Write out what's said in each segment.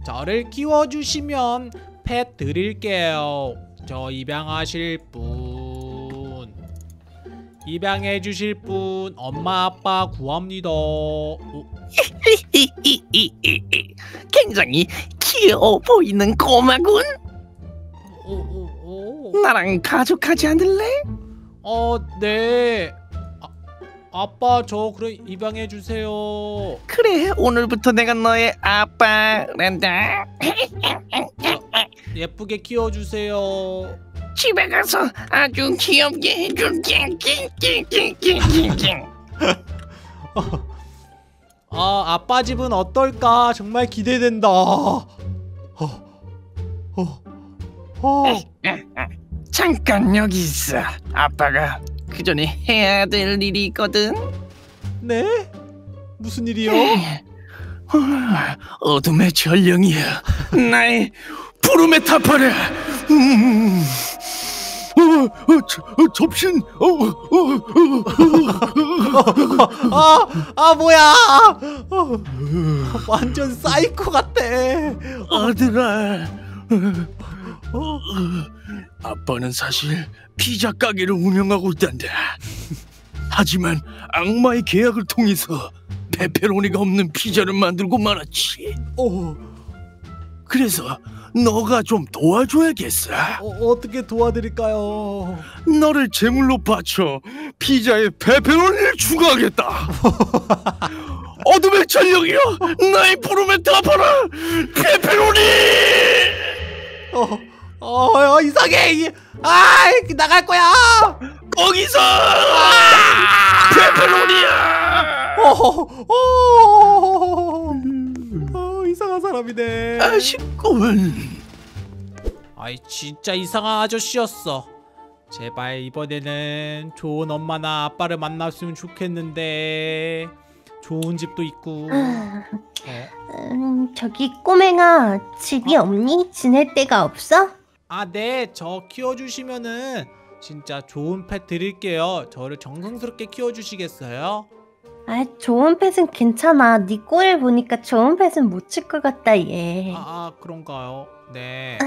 저를 키워주시면 펫 드릴게요. 저 입양하실 분, 입양해 주실 분 엄마 아빠 구합니다. 굉장히 귀여워 보이는 꼬마군. 나랑 가족하지 않을래? 네. 아빠 저 그럼 입양해 주세요. 그래, 오늘부터 내가 너의 아빠란다. 예쁘게 키워주세요. 집에 가서 아주 귀엽게 해줄게. 아빠 집은 어떨까? 정말 기대된다. 잠깐 여기 있어. 아빠가 그 전에 해야 될 일이 있거든. 네? 무슨 일이요? 어둠의 전령이야. 나의 부름에 답하라. 접신. 뭐야? 완전 사이코 같아. 아들아. 아빠는 사실 피자 가게를 운영하고 있단다. 하지만 악마의 계약을 통해서 페페로니가 없는 피자를 만들고 말았지. 그래서 너가 좀 도와줘야겠어. 어떻게 도와드릴까요? 너를 제물로 바쳐 피자에 페페로니를 추가하겠다. 어둠의 전령이여, 나의 부름에 답하라. 페페로니. 이상해. 나갈 거야. 거기서 페페로니야. 이상한 사람이네. 아쉽군. 진짜 이상한 아저씨였어. 제발 이번에는 좋은 엄마나 아빠를 만났으면 좋겠는데. 좋은 집도 있고. 저기 꼬맹아, 집이 없니? 지낼 데가 없어? 네. 저 키워주시면은 진짜 좋은 펫 드릴게요. 저를 정성스럽게 키워주시겠어요? 좋은 펫은 괜찮아. 네 꼴을 보니까 좋은 펫은 못 칠 것 같다, 얘. 그런가요? 네.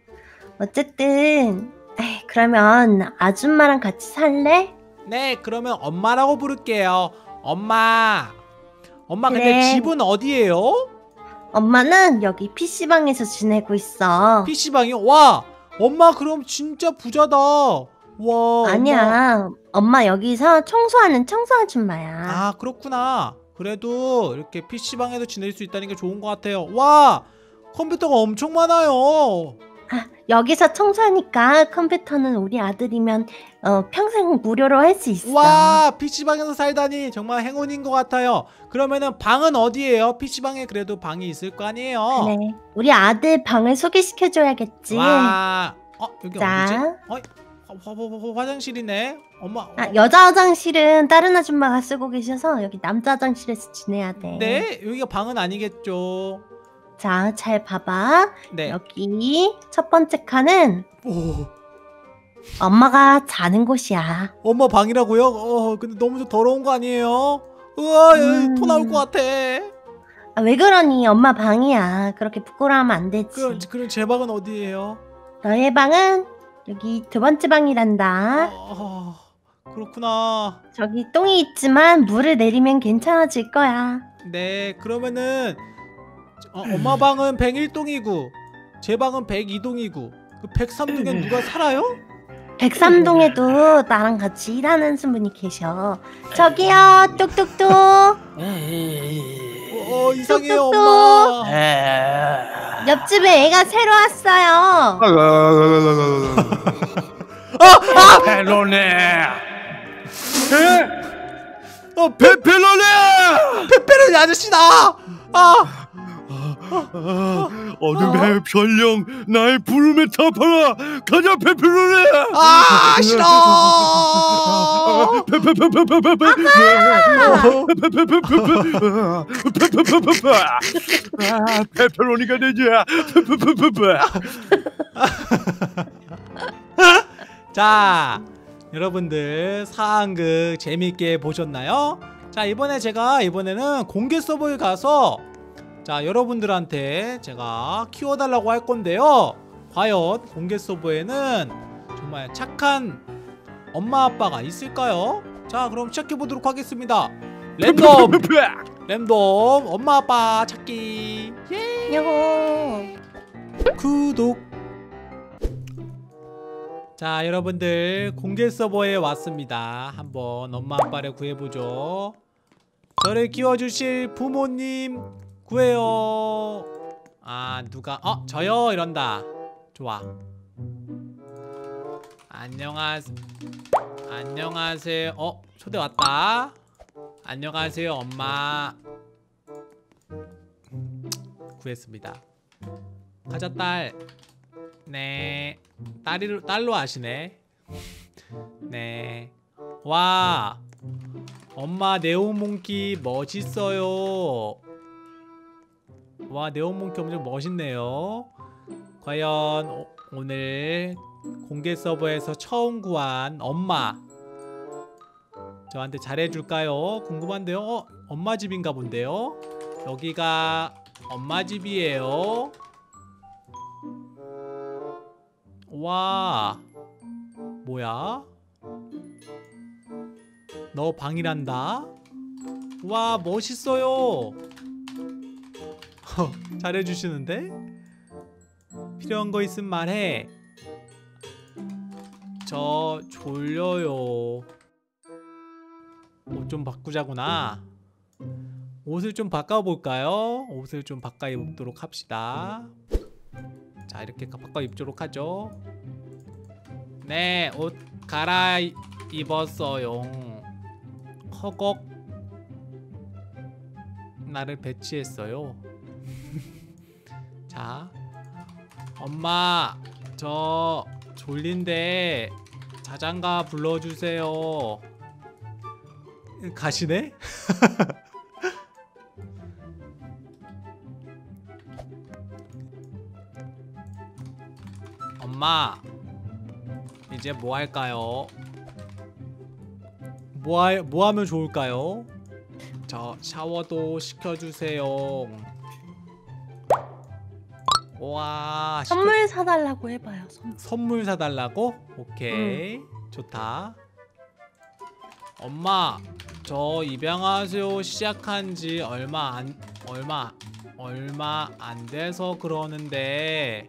어쨌든 그러면 아줌마랑 같이 살래? 네, 그러면 엄마라고 부를게요. 엄마. 그래. 근데 집은 어디예요? 엄마는 여기 PC방에서 지내고 있어. PC방이요? 와, 엄마 그럼 진짜 부자다. 와. 아니야, 엄마 여기서 청소하는 청소 아줌마야. 그렇구나. 그래도 이렇게 PC방에서 지낼 수 있다는 게 좋은 것 같아요. 와, 컴퓨터가 엄청 많아요. 여기서 청소하니까 컴퓨터는 우리 아들이면 평생 무료로 할 수 있어. 와, PC방에서 살다니 정말 행운인 것 같아요. 그러면은 방은 어디예요? PC방에 그래도 방이 있을 거 아니에요? 그래, 우리 아들 방을 소개시켜줘야겠지. 와, 여기 자. 어디지? 화장실이네. 엄마. 여자 화장실은 다른 아줌마가 쓰고 계셔서 여기 남자 화장실에서 지내야 돼. 네? 여기가 방은 아니겠죠? 자, 잘 봐봐. 네. 여기 첫 번째 칸은 오, 엄마가 자는 곳이야. 엄마 방이라고요? 근데 너무 더러운 거 아니에요? 우와, 여기 토 나올 것 같아. 왜 그러니? 엄마 방이야. 그렇게 부끄러워하면 안 되지. 그럼 제 방은 어디예요? 너의 방은 여기 두 번째 방이란다. 그렇구나. 저기 똥이 있지만 물을 내리면 괜찮아질 거야. 네, 그러면은 엄마 방은 101동이고 제 방은 102동이고 그 103동에 누가 살아요? 103동에도 나랑 같이 일하는 분이 계셔. 저기요, 뚝뚝뚝. 이상해요, 뚝뚝뚝. 엄마. 옆집에 애가 새로 왔어요. 페페로네. 페페로니 아저씨다. 어둠의 전령, 나의 부름에 답하라. 가자, 페페로네. 싫어. 페페로니가 되자. 자, 여러분들 상황극 재밌게 보셨나요? 자, 이번에는 공개 서버에 가서 자, 여러분들한테 제가 키워달라고 할 건데요. 과연 공개 서버에는 정말 착한 엄마 아빠가 있을까요? 자, 그럼 시작해보도록 하겠습니다. 랜덤 엄마 아빠 찾기. 예. 요호. 구독. 자, 여러분들 공개 서버에 왔습니다. 한번 엄마 아빠를 구해보죠. 저를 키워주실 부모님 구해요. 아, 누가 저요 이런다. 좋아. 안녕하세요. 초대 왔다. 안녕하세요 엄마. 구했습니다. 가자 딸. 네. 딸로 아시네. 네. 와, 엄마 네온몽키 멋있어요. 와, 네온몽키 엄청 멋있네요. 과연 오늘 공개 서버에서 처음 구한 엄마 저한테 잘해줄까요? 궁금한데요. 엄마 집인가 본데요. 여기가 엄마 집이에요. 와, 뭐야? 너 방이란다. 와, 멋있어요. 잘해주시는데? 필요한 거 있으면 말해. 저 졸려요. 옷 좀 바꾸자구나. 옷을 좀 바꿔볼까요? 옷을 좀 바꿔 입도록 합시다. 자, 이렇게 바꿔 입도록 하죠. 네, 옷 갈아입었어요. 허걱. 나를 배치했어요. 자, 엄마 저 졸린데 자장가 불러주세요. 가시네? 엄마 이제 뭐 할까요? 뭐 하면 좋을까요? 저 샤워도 시켜주세요. 와, 선물 사달라고 해봐요. 선물 사달라고? 오케이. 좋다. 엄마 저 입양하세요 시작한 지 얼마 안 돼서 그러는데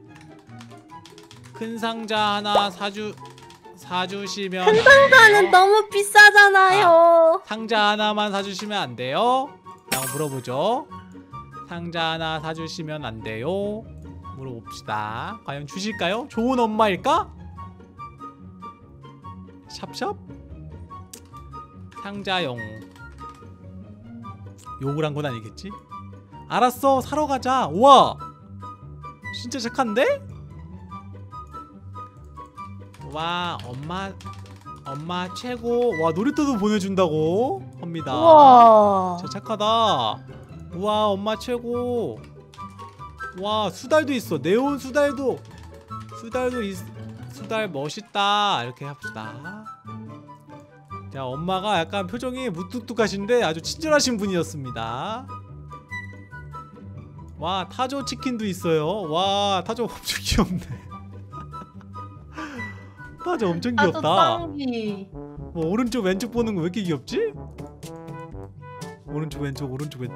큰 상자 하나 사주시면 큰 상자는 너무 비싸잖아요. 상자 하나만 사주시면 안 돼요? 라고 물어보죠. 상자 하나 사주시면 안 돼요? 물어봅시다. 과연 주실까요? 좋은 엄마일까? 샵샵? 상자용. 욕을 한 건 아니겠지? 알았어, 사러 가자. 우와, 진짜 착한데? 와, 엄마 최고. 와, 놀이터도 보내준다고 합니다. 우와. 진짜 착하다. 우와, 엄마 최고. 와, 수달도 있어. 네온 수달 멋있다. 이렇게 합시다. 자, 엄마가 약간 표정이 무뚝뚝하신데 아주 친절하신 분이었습니다. 와, 타조 치킨도 있어요. 와, 타조 엄청 귀엽네. 타조 엄청 귀엽다. 땅기. 뭐 오른쪽 왼쪽 보는 거 왜 이렇게 귀엽지? 오른쪽 왼쪽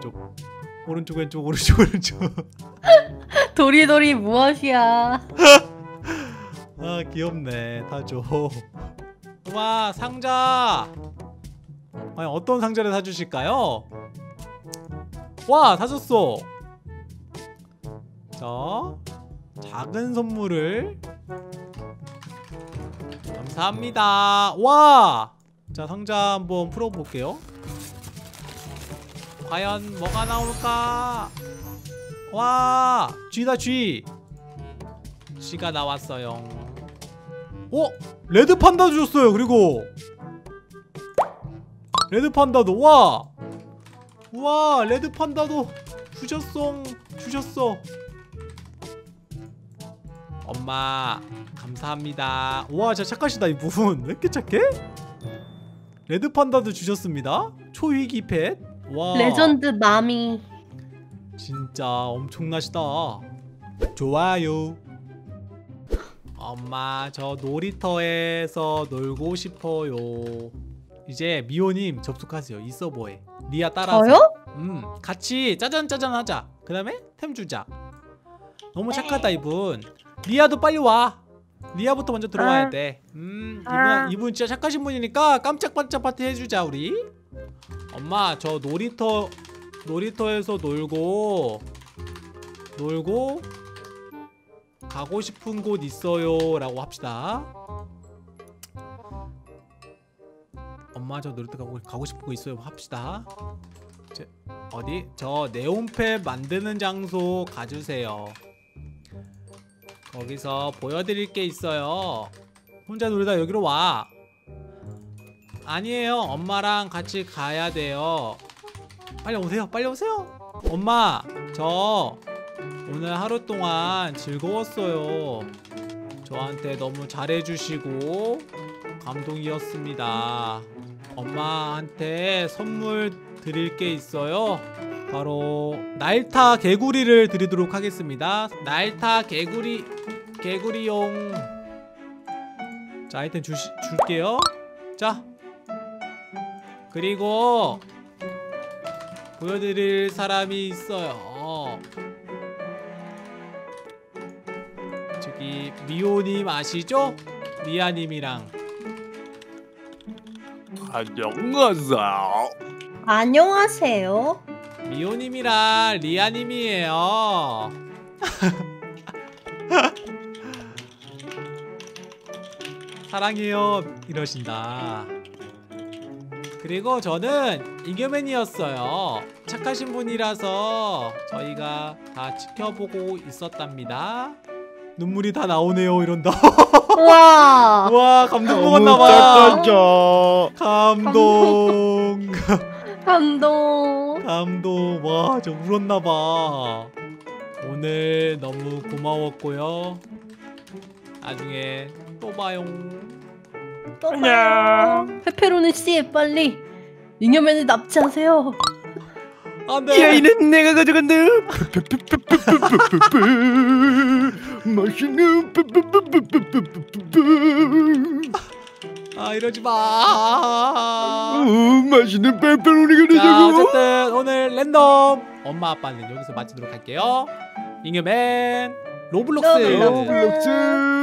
도리도리 무엇이야? 아, 귀엽네 타조. 와, 상자. 과연 어떤 상자를 사주실까요? 와, 사줬어. 자, 작은 선물을 감사합니다. 와, 자, 상자 한번 풀어볼게요. 과연 뭐가 나올까? 와, 쥐다 쥐. 쥐가 나왔어요. 레드 판다 주셨어요. 그리고 레드 판다도. 와, 레드 판다도 주셨어. 엄마 감사합니다. 와, 진짜 착하시다 이분. 왜 이렇게 착해? 레드 판다도 주셨습니다. 초위기 펫. 와, 레전드 마미. 진짜 엄청나시다. 좋아요. 엄마 저 놀이터에서 놀고 싶어요. 이제 미호님 접속하세요. 이 서버에 리아 따라서. 저요? 같이 짜잔짜잔 하자. 그 다음에 템 주자. 너무 착하다 이분. 리아도 빨리 와. 리아부터 먼저 들어와야 돼. 이분 진짜 착하신 분이니까 깜짝반짝 파티 해주자 우리. 엄마 저 놀이터에서 놀고 가고 싶은 곳 있어요 라고 합시다. 엄마 저 놀이터 가고 싶은 곳 있어요 합시다. 어디? 저 네온펫 만드는 장소 가주세요. 거기서 보여드릴 게 있어요. 혼자 놀다 여기로 와. 아니에요. 엄마랑 같이 가야 돼요. 빨리 오세요. 빨리 오세요. 엄마 저 오늘 하루 동안 즐거웠어요. 저한테 너무 잘해주시고 감동이었습니다. 엄마한테 선물 드릴 게 있어요. 바로 날타 개구리를 드리도록 하겠습니다. 날타 개구리용. 자 아이템 줄게요. 자 그리고 보여드릴 사람이 있어요. 저기 미호님 아시죠? 리아님이랑. 안녕하세요. 안녕하세요. 미호님이랑 리아님이에요. 사랑해요 이러신다. 그리고 저는 잉여맨이었어요. 착하신 분이라서 저희가 다 지켜보고 있었답니다. 눈물이 다 나오네요 이런다. 와. 와 감동 먹었나봐. 감동. 감동. 와 저 울었나봐. 오늘 너무 고마웠고요. 나중에 또 봐요. 또 봐요. 페페로니 씨 빨리 잉여맨을 납치하세요. 안돼. 이 아이는 내가 가져간다. 맛있는 아 이러지 마. 맛있는 페페로니가 자 되자고. 어쨌든 오늘 랜덤 엄마 아빠는 여기서 마치도록 할게요. 잉여맨 로블록스. 로블록스. 로블록스.